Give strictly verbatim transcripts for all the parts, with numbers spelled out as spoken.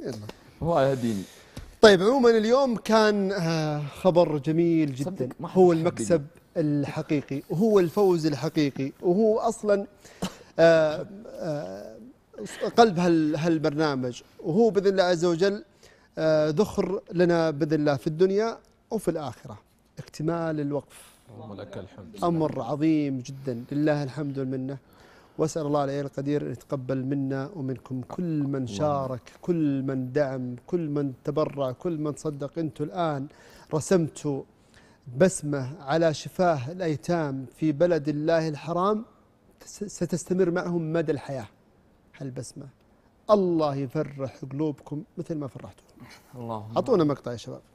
الله يهديني. طيب عموما اليوم كان خبر جميل جدا، هو المكسب الحقيقي وهو الفوز الحقيقي وهو أصلا آآ آآ قلب هالبرنامج، وهو بإذن الله عز وجل ذخر لنا بإذن الله في الدنيا وفي الآخرة. اكتمال الوقف ولك الحمد، أمر عظيم جدا، لله الحمد والمنة. وأسأل الله العلي القدير أن يتقبل منا ومنكم كل من شارك، كل من دعم، كل من تبرع، كل من صدق. أنتم الآن رسمتوا بسمة على شفاه الأيتام في بلد الله الحرام ستستمر معهم مدى الحياة. هالبسمة الله يفرح قلوبكم مثل ما فرحتوا. اللهم أعطونا مقطع يا شباب.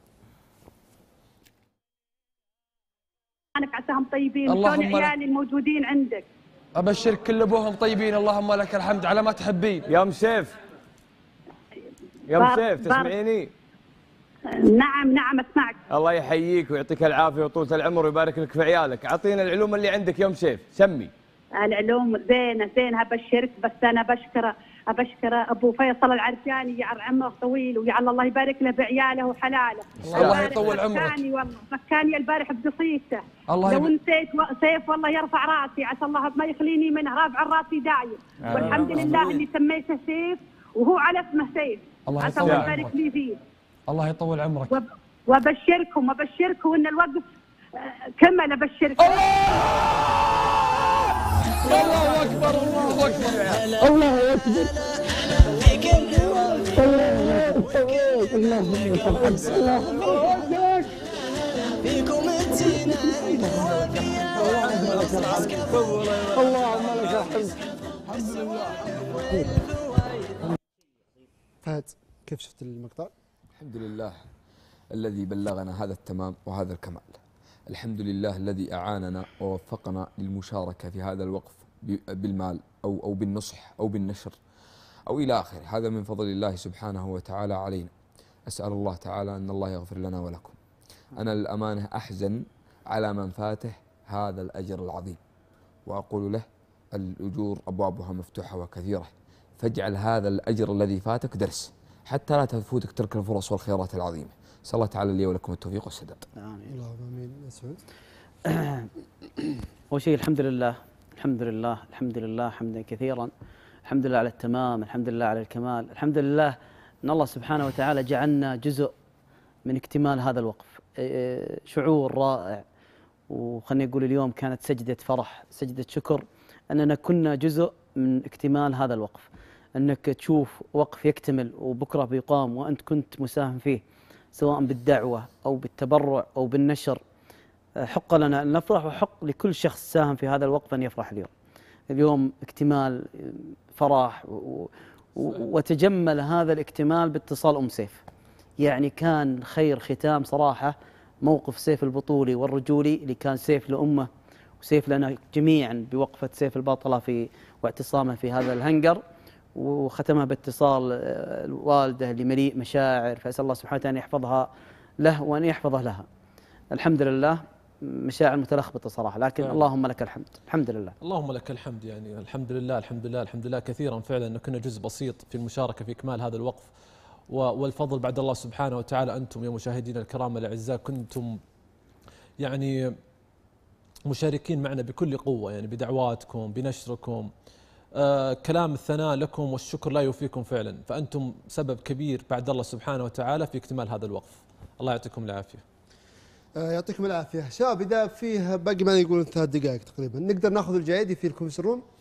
أنا عساهم طيبين، شلون عيالي الموجودين عندك؟ أبشرك كل أبوهم طيبين، اللهم لك الحمد على ما تحبين. يا أم سيف، يا أم سيف تسمعيني؟ نعم نعم أسمعك. الله يحييك ويعطيك العافية وطولة العمر ويبارك لك في عيالك. أعطينا العلوم اللي عندك يا أم سيف، سمي. العلوم زينة زينة أبشرك، بس أنا بشكر أبشكر أبو فيصل العرجاني، يجعل عمره طويل ويجعل الله يبارك له بعياله وحلاله. الله يطول عمرك. فكاني والله فكاني البارح بقصيدته. الله لو نسيت سيف والله يرفع راسي، عسى الله ما يخليني منه، رافع راسي دايم. آه والحمد لله اللي سميته سيف وهو على اسمه سيف. الله عسى الله يبارك لي فيه. الله يطول عمرك. وب... وابشركم وابشركم ان الوقف كمل. ابشركم. الله اكبر الله اكبر الله اكبر. فيكم انتنا اللهم لك الحمد. الحمد لله. فهد كيف شفت المقطع؟ الحمد لله الذي بلغنا هذا التمام وهذا الكمال. الحمد لله الذي أعاننا ووفقنا للمشاركة في هذا الوقف بالمال أو أو بالنصح أو بالنشر أو إلى آخره. هذا من فضل الله سبحانه وتعالى علينا. أسأل الله تعالى أن الله يغفر لنا ولكم. أنا للأمانة أحزن على من فاته هذا الأجر العظيم، وأقول له الأجور أبوابها مفتوحة وكثيرة، فاجعل هذا الأجر الذي فاتك درس حتى لا تفوتك تلك الفرص والخيرات العظيمة. صلى الله تعالى لي ولكم التوفيق والسداد. آمين. اللهم آمين. مسعود. أول شيء الحمد لله الحمد لله الحمد لله حمدا كثيرا. الحمد لله على التمام، الحمد لله على الكمال، الحمد لله أن الله سبحانه وتعالى جعلنا جزء من اكتمال هذا الوقف. شعور رائع، وخلني أقول اليوم كانت سجدة فرح، سجدة شكر أننا كنا جزء من اكتمال هذا الوقف. أنك تشوف وقف يكتمل وبكرة بيقام وأنت كنت مساهم فيه، سواء بالدعوة أو بالتبرع أو بالنشر. حق لنا أن نفرح، وحق لكل شخص ساهم في هذا الوقف أن يفرح اليوم. اليوم اكتمال فرح، وتجمل هذا الاكتمال باتصال أم سيف. يعني كان خير ختام صراحة موقف سيف البطولي والرجولي اللي كان سيف لأمه وسيف لنا جميعا بوقفة سيف البطلة في واعتصامه في هذا الهنجر، وختمها باتصال الوالدة اللي مليء مشاعر. فأسأل الله سبحانه وتعالى أن يحفظها له وأن يحفظه لها. الحمد لله مشاعر متلخبطة صراحة، لكن يعني اللهم لك الحمد. الحمد لله اللهم لك الحمد. يعني الحمد لله الحمد لله الحمد لله كثيرا فعلا أن كنا جزء بسيط في المشاركة في إكمال هذا الوقف، والفضل بعد الله سبحانه وتعالى. أنتم يا مشاهدينا الكرام الأعزاء كنتم يعني مشاركين معنا بكل قوة، يعني بدعواتكم بنشركم. آه كلام الثناء لكم والشكر لا يوفيكم فعلا، فأنتم سبب كبير بعد الله سبحانه وتعالى في اكتمال هذا الوقف. الله يعطيكم العافية. آه يعطيكم العافية شباب. إذا فيه باقي ما يقولون ثلاث دقائق تقريبا، نقدر ناخذ الجايدي في الكوميس روم.